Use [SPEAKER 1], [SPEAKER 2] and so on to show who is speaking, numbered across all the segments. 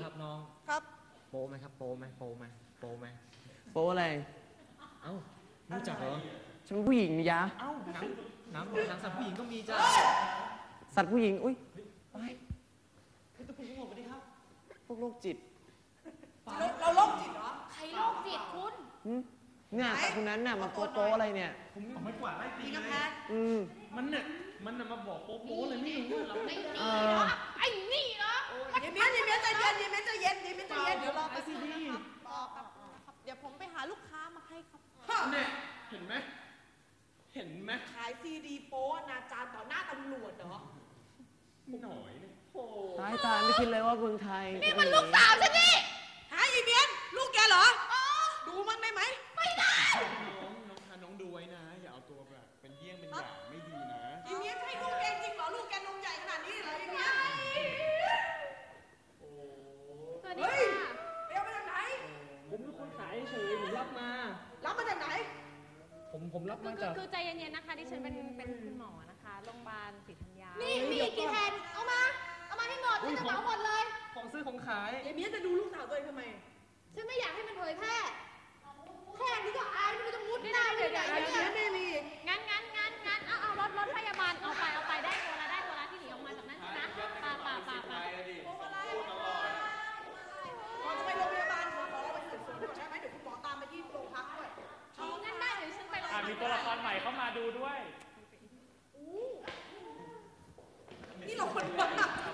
[SPEAKER 1] ครับน้อง
[SPEAKER 2] ครับ
[SPEAKER 1] โป้ไหมครับโป้ไหมโป้ไหมโป้ไหม
[SPEAKER 3] โป๊อะไร
[SPEAKER 1] เอ้ารู้จักเหรอ
[SPEAKER 3] ฉันเป็นผู้หญิงยะ
[SPEAKER 1] เอ้าหนังสัตว์ผู้หญิงก็มีจ้า
[SPEAKER 3] สัตว์ผู้หญิงอุ้ย
[SPEAKER 1] ไปทุกคนสงบไปดิครับ
[SPEAKER 3] พวกโรคจิต
[SPEAKER 2] เราโรคจิตเหรอ
[SPEAKER 4] ใครโรคจิตคุณ
[SPEAKER 3] เนี่ยแต่คนนั้นน่ะมาโป๊อะไรเนี่ย
[SPEAKER 1] ผมไม่กวาดไล่ตีเลยมันมาบอกโป๊เลยไม่รู้เรา
[SPEAKER 4] ไอ้นี่เหรอไอ้นี่เหรอ
[SPEAKER 2] ยิ้มใจเย็นยิ้มใจเย็นเดี๋ยวรอไปสิเดี๋ยวผมไปหาลูกค้ามาให้ครับ
[SPEAKER 1] เนี่ยเห็นไหม
[SPEAKER 2] ขายซีดีโป๊อนาจารต่อหน้าตำรวจเหรอ
[SPEAKER 1] หน่อยเนี่ย
[SPEAKER 3] ตายไม่คิดเลยว่าเมืองไทย
[SPEAKER 4] นี่มันลูกสาวฉันนี่
[SPEAKER 2] หาอีเมียนลูกแกเหรอดูมันได้ไหม
[SPEAKER 4] ไม่ได้
[SPEAKER 1] น้องดูไว้นะอย่าเอาตัวแบบเป็นเยี่ยงเป็นอย่างไม่ดีนะ
[SPEAKER 2] อีเมียนใช่ลูกแกจริงเหรอลูกแกนมใหญ่ขนาดนี้เหรออีเมียน
[SPEAKER 4] สวัสดีค่ะ
[SPEAKER 2] เดี๋ยวมาจากไหน
[SPEAKER 1] ผมเป็นคนขายเฉยผมรับมา
[SPEAKER 2] จากไหน
[SPEAKER 1] ผมรับมาจาก
[SPEAKER 4] คือใจเย็นๆนะคะดิฉันเป็นคุณหมอนะคะโรงพยาบาลศรีธัญญานี่มีกี่แผ่นเอามาให้หมดฉันจะเหมาหมดเลย
[SPEAKER 1] ของซื้อของขาย
[SPEAKER 2] อีเมียนจะดูลูกสาวตัวเองทำไม
[SPEAKER 4] ฉันไม่อยากให้มันเผยแพร่แค่นี้ก็อายไม่ต้องมุดหน้าเลย
[SPEAKER 2] ไม่มี
[SPEAKER 4] งั้นเอารถพยาบาลเอาไปได้ตัวละที่หนีออกมาจากนั้นนะป่า
[SPEAKER 2] ก่อนจะไปโรงพยาบาลขอเราไปสืบสวนก่อนได้ไหมเดี๋ยวคุณหมอตามไปที่โรงพักด้วย
[SPEAKER 4] งั้นได้เดี๋ยวฉันไปโรงพยาบาล
[SPEAKER 5] มีตัวละครใหม่เข้ามาดูด้วย
[SPEAKER 2] นี่เราคนบ้า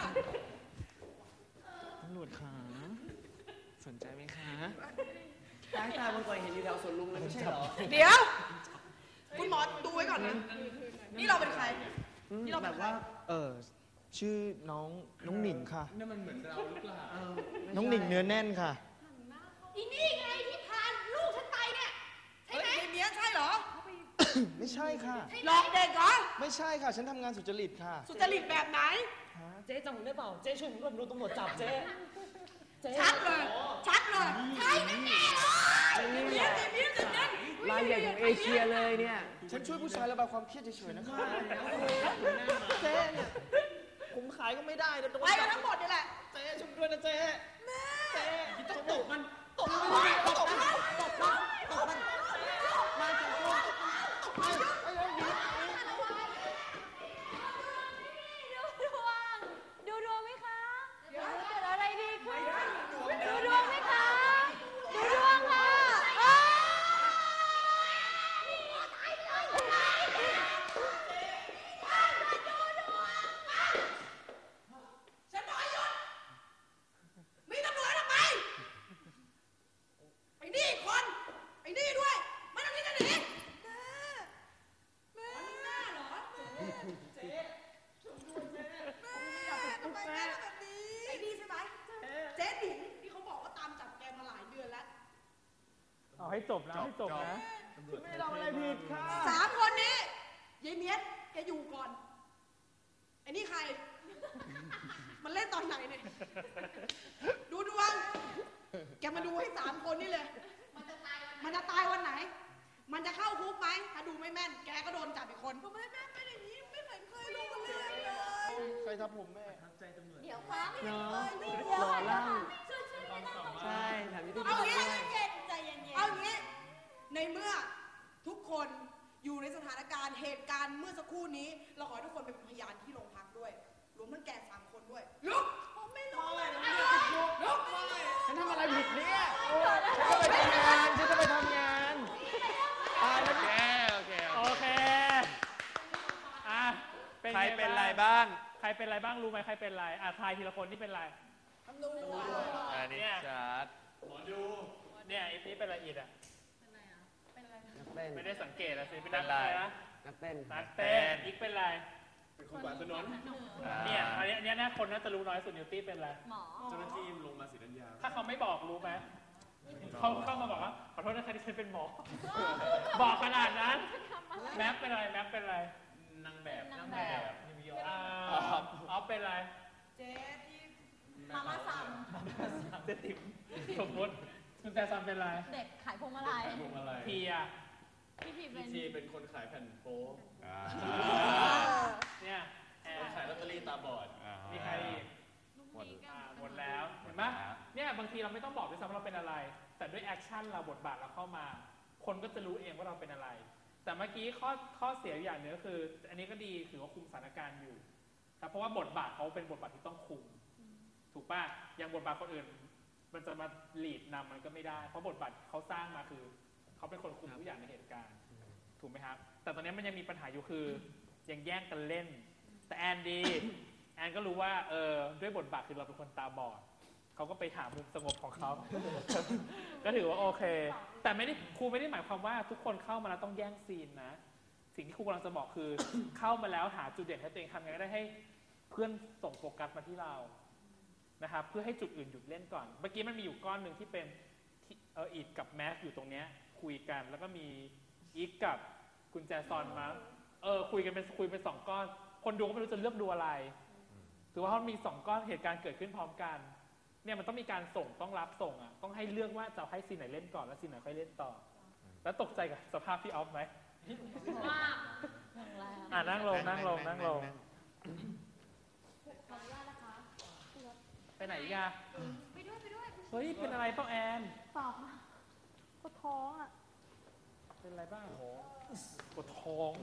[SPEAKER 3] ตำรวจขาสนใจไหมคะตายบางคนเห็นอยู่แถวสวนลุมเลยไม่ใช่เหรอ
[SPEAKER 2] เดี๋ยวคุณหมอดูไว้ก่อนนะนี่เราเป็นใคร
[SPEAKER 3] นี่เราแบบว่า
[SPEAKER 6] ชื่อน้องหนิงค่ะ
[SPEAKER 1] นี่มันเหมือนเราหรือเปล่า
[SPEAKER 6] น้องหนิงเนื้อแน่นค่ะ
[SPEAKER 4] อีนี่ไงที่พาลูกฉันไปเนี่ยใช่ไหม
[SPEAKER 2] เมียใช่เหรอ
[SPEAKER 6] ไม่ใช่ค่ะ
[SPEAKER 2] หลอกเด็กเหรอ
[SPEAKER 6] ไม่ใช่ค่ะฉันทำงานสุจริตค่ะ
[SPEAKER 2] สุจริตแบบไหน
[SPEAKER 3] เจ๊จำผมได้เปล่าเจ๊ช่วยผมด้วยผมโดนตำรวจจับเจ๊
[SPEAKER 2] ชัดเลยใช่แน่เลยเมีย
[SPEAKER 3] รายใหญ่ของเอเชียเลยเนี่ย
[SPEAKER 6] ฉันช่วยผู้ชายระบายความเครียดเฉยๆนะคะเจ๊เนี่ยผมขายก็ไม่ได้แต่
[SPEAKER 2] ไปกันทั้งหมดนี่แหละ
[SPEAKER 6] เจ๊ช่วยด้วยนะเจ๊
[SPEAKER 2] แม่
[SPEAKER 6] เจ๊
[SPEAKER 1] ต้องตบมัน
[SPEAKER 3] มาจากพวก
[SPEAKER 4] ดูดวงไหมคะเกิดอะไรดีขึ้นดูดวงไหมคะดูดวงค่ะ
[SPEAKER 2] ฉันบอกให้หยุดมีตำรวจทำไมไอ้นี่คนไอ้นี่ด้วยไม่ต้องคิดจะหนีแม่เหรอเจ๊ทำไมแม่ทำแบบนี้ไอ้นี่ใช่ไหมเจ๊ดินที่เขาบอกว่าตามจับแกมาหลายเดือนแล้ว
[SPEAKER 5] เอาให้จบนะ
[SPEAKER 6] ไม่ทำอะไรผิดค่ะ
[SPEAKER 2] 3 คนนี้ยายเมียดแกอยู่ก่อนไอ้นี่ใครมันเล่นตอนไหนเนี่ยดูดวงแกมาดูให้3 คนนี่เลยมันจะตายวันไหนมันจะเข้าคุกไหมถ้าดูไม่แม่นแกก็โดนจับอีกคนแม่เป็นอย่างนี้ไม่เคยรู้เลย
[SPEAKER 6] ใครทำผมแม่
[SPEAKER 1] ใจตำรวจ
[SPEAKER 4] เดี๋ยวฟ้าไม่
[SPEAKER 3] เนาะ
[SPEAKER 4] หล่อล่าง
[SPEAKER 3] ใช่ถามที่
[SPEAKER 2] เอางี้ใจเย็นเอางี้ในเมื่อทุกคนอยู่ในสถานการณ์เหตุการณ์เมื่อสักครู่นี้เราขอให้ทุกคนเป็นพยานที่โรงพักด้วยรวมทั้งแก3 คนด้วยลุกผมไม่รู้เลยลุก
[SPEAKER 3] ฉันทำอะไรผิดเนี่ยฉันจะไปทำงาน
[SPEAKER 5] โอเค
[SPEAKER 1] ใครเป็นไรบ้าง
[SPEAKER 5] รู้ไหมใครเป็นไรทายทีละคนที่เป็นไร
[SPEAKER 2] ทำดู
[SPEAKER 1] อันนี้ชัด
[SPEAKER 5] หมอดูเนี่ยไอ้นี่เป็นอะไรอีกไม่ได้สังเกตสิเป็นอะไรนะ
[SPEAKER 3] นักเต้น
[SPEAKER 5] อีกเป็นไร
[SPEAKER 1] เป็นคนบาดถนน
[SPEAKER 5] เนี่ยอันนี้นะคนน่าจะรู้น้อยสุดนิวตี้เป็นอะไร
[SPEAKER 4] หมอ
[SPEAKER 1] เจ้าหน้าที่ลงมาศรีธัญญา
[SPEAKER 5] ถ้าเขาไม่บอกรู้ไหมเขาเข้ามาบอกว่าขอโทษนะคะที่ฉันเป็นหมอบอกขนาดนั้นแม็กเป็นอะไร
[SPEAKER 1] นางแบบ
[SPEAKER 5] เอาเป็นอะไร
[SPEAKER 2] เจ๊ที่มาม่าซัม
[SPEAKER 5] เจ๊ติ๋มสมมติคุณแต่ซัมเป็นอะไร
[SPEAKER 4] เด็กขายพวงมาลัย
[SPEAKER 5] พี
[SPEAKER 1] เป็นคนขายแผ่นโป๊
[SPEAKER 5] เนี่ย
[SPEAKER 1] ขายลอตเตอรี่ตาบอด
[SPEAKER 5] มีใครอีกหมดแล้วเห็นไหมเนี่ยบางทีเราไม่ต้องบอกด้วยซ้ำว่าเราเป็นอะไร แต่ด้วยแอคชั่นเราบทบาทเราเข้ามา คนก็จะรู้เองว่าเราเป็นอะไร แต่เมื่อกี้ข้อเสียอย่างหนึ่งก็คืออันนี้ก็ดีถือว่าคุมสถานการณ์อยู่แต่เพราะว่าบทบาทเขาเป็นบทบาทที่ต้องคุมถูกป่ะอย่างบทบาทคนอื่นมันจะมาลีดนำมันก็ไม่ได้เพราะบทบาทเขาสร้างมาคือเขาเป็นคนคุมทุกอย่างในเหตุการณ์ถูกไหมครับแต่ตอนนี้มันยังมีปัญหาอยู่คือยังแย่งกันเล่นแต่แอนดีแอนก็รู้ว่าด้วยบทบาทคือเราเป็นคนตาบอดเขาก็ไปหามุมสงบของเขา ก็ถือว่าโอเคแต่ครูไม่ได้หมายความว่าทุกคนเข้ามาแล้วต้องแย่งซีนนะสิ่งที่ครูกำลังจะบอกคือ เข้ามาแล้วหาจุดเด่นให้ตัวเองทำยังไงก็ได้ให้เพื่อนส่งโฟกัสมาที่เรานะครับเพื่อให้จุดอื่นหยุดเล่นก่อนเมื่อกี้มันมีอยู่ก้อนหนึ่งที่เป็นอีกกับแม็กอยู่ตรงเนี้ยคุยกันแล้วก็มีอีกกับกุญแจซอนมาคุยเป็นสองก้อนคนดูก็ไม่รู้จะเลือกดูอะไรถือว่าเขามี2ก้อนเหตุการณ์เกิดขึ้นพร้อมกันเนี่ยมันต้องมีการส่งต้องรับส่งอ่ะต้องให้เลือกว่าจะให้ซีนไหนเล่นก่อนแล้วซีนไหนค่อยเล่นต่อแล้วตกใจกับสภาพพี่ออฟไหมนั่งลงขออนุญาตนะคะไปไหนอีกอะไปด้วยเฮ้ยเป็นอะไรเปล่าแอน
[SPEAKER 4] เปล่าค่ะปวดท้องอ่ะ
[SPEAKER 5] เป็นอะไรบ้างปวดท้อง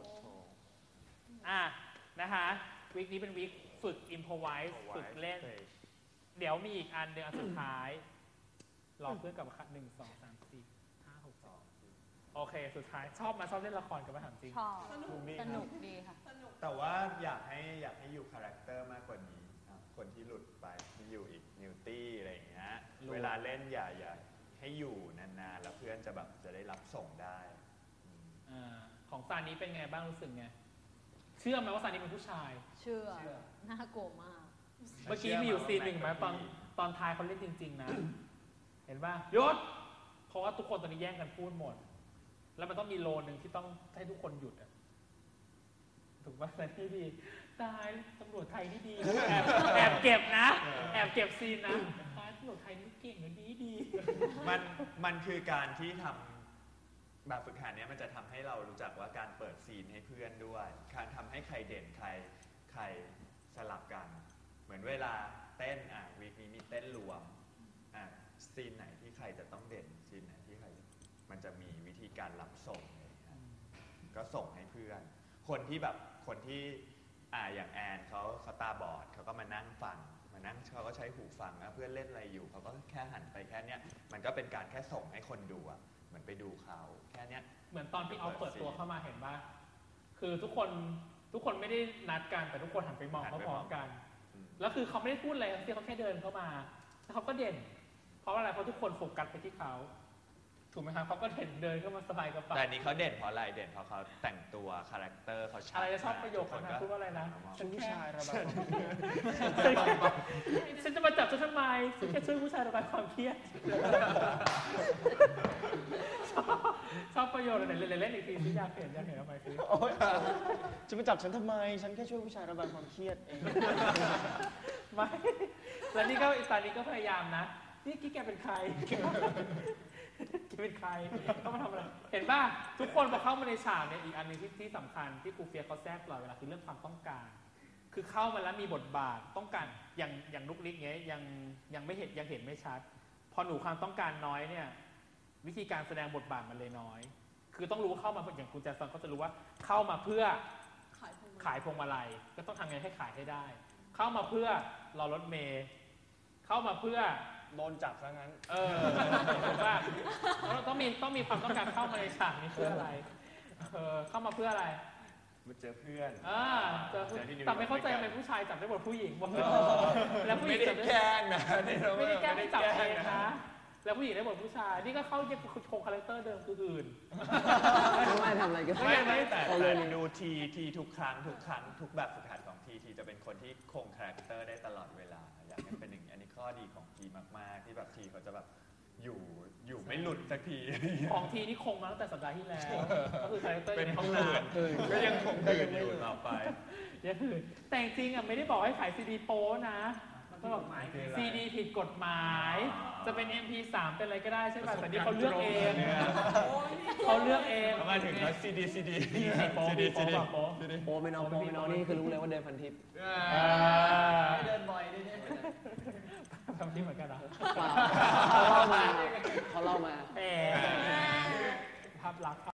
[SPEAKER 5] นะคะวีคนี้เป็นวีคฝึก improvise ฝึกเล่นเดี๋ยวมีอีกอันสุดท้ายรอเพื่อนกับ1 2 3 4 5 6 2โอเคสุดท้ายชอบเล่นละครกันไหมถามจริง
[SPEAKER 4] ชอบสนุกดีค่ะ
[SPEAKER 7] แต่ว่าอยากให้อยู่คาแรคเตอร์มากกว่านี้คนที่หลุดไปที่อยู่อีกนิวตี้อะไรอย่างเงี้ยเวลาเล่นอย่าให้อยู่นานๆแล้วเพื่อนจะได้รับส่งได้
[SPEAKER 5] ของซานี้เป็นไงบ้างรู้สึกไงเชื่อไหมว่าซานี้เป็นผู้ชาย
[SPEAKER 4] เชื่อน่ากลัวมาก
[SPEAKER 5] เมื่อกี้มีอยู่ซีนหนึ่งไหมตอนท้ายเขาเล่นจริงๆนะเห็นป่ะยศเพราะว่าทุกคนตอนนี้แย่งกันพูดหมดแล้วมันต้องมีโลนึงที่ต้องให้ทุกคนหยุดถูกป่ะแต่ที่ดีตายตำรวจไทยนี่ดีแอบเก็บนะแอบเก็บซีนนะตายตำรวจไทยนี่เก่งหรือดี
[SPEAKER 7] มันคือการที่ทำแบบฝึกหัดเนี้ยมันจะทำให้เรารู้จักว่าการเปิดซีนให้เพื่อนด้วยการทำให้ใครเด่นใครสลับกันเหมือนเวลาเต้นวีคนี้มีเต้นรวมซีนไหนที่ใครจะต้องเด่นซีนไหนที่ใครมันจะมีวิธีการรับส่งก็ส่งให้เพื่อนคนที่อย่างแอนเขาตาบอดเขาก็มานั่งฟังเขาก็ใช้หูฟังเพื่อนเล่นอะไรอยู่เขาก็แค่หันไปแค่เนี้ยมันก็เป็นการแค่ส่งให้คนดูเหมือนไปดูเขาแค่เนี้ย
[SPEAKER 5] เหมือนตอนที่เอาเปิดตัวเข้ามาเห็นป่ะคือทุกคนไม่ได้นัดกันแต่ทุกคนหันไปมองเขาพร้อมกันแล้วคือเขาไม่ได้พูดอะไรที่เขาแค่เดินเข้ามาแล้วเขาก็เด่นเพราะอะไรเพราะทุกคนโฟกัสไปที่เขาถูกไหมครับเขาก็เดินเข้ามาสบายกระเป๋า
[SPEAKER 7] แต่นี้เขาเด่นเพราะอะไรเด่นเพราะเขาแต่งตัวคาแรคเตอร์เขาชัด
[SPEAKER 5] อะไรจะชอบประโยคนั้นพูดว่าอะไรนะ
[SPEAKER 6] ฉันผู้ชายระบาย
[SPEAKER 5] ฉันจะมาจับฉันทำไมฉันแค่ช่วยผู้ชายระบายความเครียดชอบประโยชน์อะไรเล่นอีกทีที่อยากเห็นทำไมคือ
[SPEAKER 6] จะมาจับฉันทำไมฉันแค่ช่วยผู้ชายระบายความเครียดเอง
[SPEAKER 5] ไม่แล้วนี่ก็ตอนนี้ก็พยายามนะนี่กิ๊กแกเป็นใครเป็นใครเขามาทำอะไรเห็นป่ะทุกคนพอเข้ามาในฉากเนี่ยอีกอันนึงที่สำคัญที่ครูเฟียเขาแทรกตลอดเวลาคือเรื่องความต้องการคือเข้ามาแล้วมีบทบาทต้องการอย่างนุกนิกเงี้ยยังไม่เห็นยังเห็นไม่ชัดพอหนูความต้องการน้อยเนี่ยวิธีการแสดงบทบาทมันเลยน้อยคือต้องรู้เข้ามาอย่างคุณแจซอนเขาจะรู้ว่าเข้ามาเพื่อขายพวงมาลัยก็ต้องทำไงให้ขายให้ได้เข้ามาเพื่อรอรถเมล์เข้ามาเพื่อ
[SPEAKER 6] โดนจับซะงั้น
[SPEAKER 5] ถูกป่ะต้องมีความต้องการเข้ามาในฉากนี้เพื่ออะไรเข้ามาเพื่ออะไร
[SPEAKER 7] มาเจอเพื่อน
[SPEAKER 5] แต่ไม่เข้าใจทำไมผู้ชายจับได้หมดผู้หญิงแล้วผู้หญิงจับได้
[SPEAKER 7] แกล้งนะ
[SPEAKER 5] ไม่ได้แกล้งจับเองนะแล้วผู้หญิงได้หมดผู้ชายนี่ก็เข้าโชว์คาแรคเตอร์เดิมคืออื่น
[SPEAKER 6] ไม่ทำอะไรกัน
[SPEAKER 7] ไม่แต่ดูทีทุกครั้งทุกแบบฝึกหัดของทีจะเป็นคนที่คงคาแรคเตอร์ได้ตลอดเวลาอยากให้เป็นอย่างนี้อันนี้ข้อดีของทีมากๆที่แบบทีเขาจะแบบอยู่ไม่หลุดสักที
[SPEAKER 5] ของทีนี่คงมาตั้งแต่สัปดาห์ที่แล้วก็คือคาแรคเตอร์
[SPEAKER 7] เป็นห้องน้ำก็ยังคงตื่นอยู่ต่อไป
[SPEAKER 5] ยังคือแต่จริงไม่ได้บอกให้ขายซีดีโป้นะก็บอกซีดีผิดกฎหมายจะเป็น MP3 เป็นอะไรก็ได้ใช่ป่ะแต่นี่เขาเลือกเอง
[SPEAKER 7] มาถึงแล้วซีดี
[SPEAKER 5] โป้
[SPEAKER 6] ไม่น้องนี่คือรู้เลยว่าเดินพันทิป
[SPEAKER 3] เดินบ่อยด้วย
[SPEAKER 5] จริงเหมือนกันเหรอ
[SPEAKER 3] เปล่าเขาเล่ามา
[SPEAKER 5] ภาพลักษณ์